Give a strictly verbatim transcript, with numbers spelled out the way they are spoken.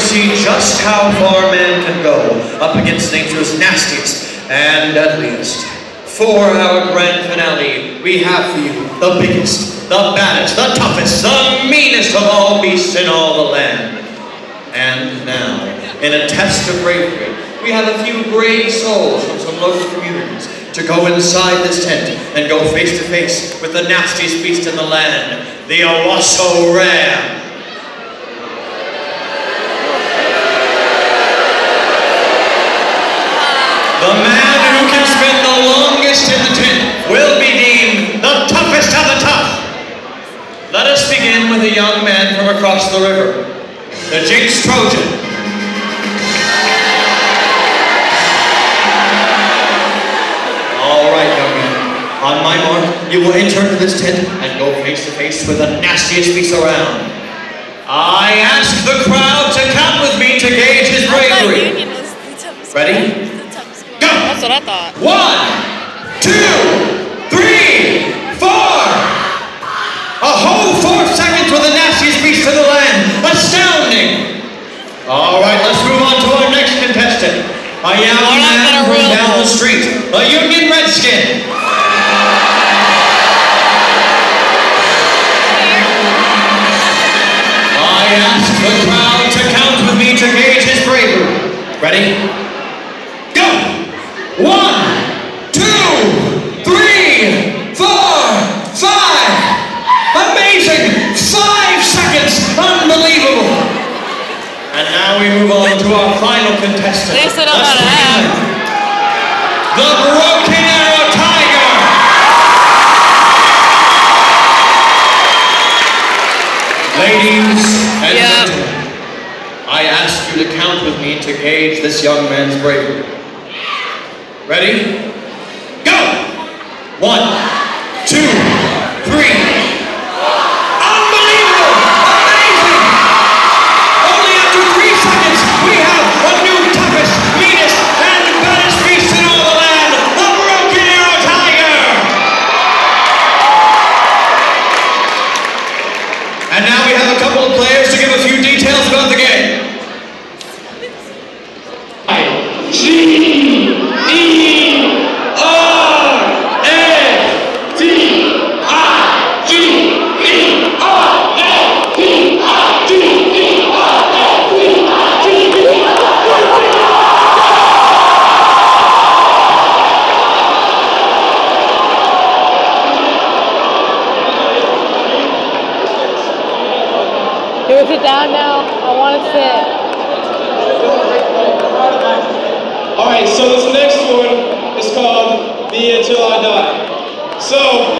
see just how far man can go up against nature's nastiest and deadliest. For our grand finale, we have for you the biggest, the baddest, the toughest, the meanest of all beasts in all the land. And now, in a test of bravery, we have a few brave souls from some local communities to go inside this tent and go face to face with the nastiest beast in the land, the Owasso Ram. The man who can spend the longest in the tent will be deemed the toughest of the tough. Let us begin with a young man from across the river, the Jinx Trojan. All right, young man. On my mark, you will enter into this tent and go face to face with the nastiest beast around. I ask the crowd to count with me to gauge his bravery. Ready? Go! That's what I thought. One, two, three, four. A whole four seconds with the nastiest beast in the land. Astounding! All right, let's move on to our next contestant. A young man from down the street, a Union Redskin. I ask the crowd to count with me to gauge his bravery. Ready? Go! One, two, three, four, five. Amazing! Five seconds! Unbelievable! And now we move on to our final contestant. They said I'm not an the Broken Arrow Tiger! Ladies and yeah. gentlemen, I ask you to count with me to gauge this young man's bravery. Ready? Go! One, two, three. Unbelievable! Amazing! Only after three seconds, we have a new toughest, meanest, and baddest beast in all the land, the Broken Arrow Tiger! And now we have a couple of players to give a few details about the game. G E R A T I G E R A T I G E R A T I G E R A. Can we sit down now? I want to sit. Alright, so this next one is called The Until I Die. So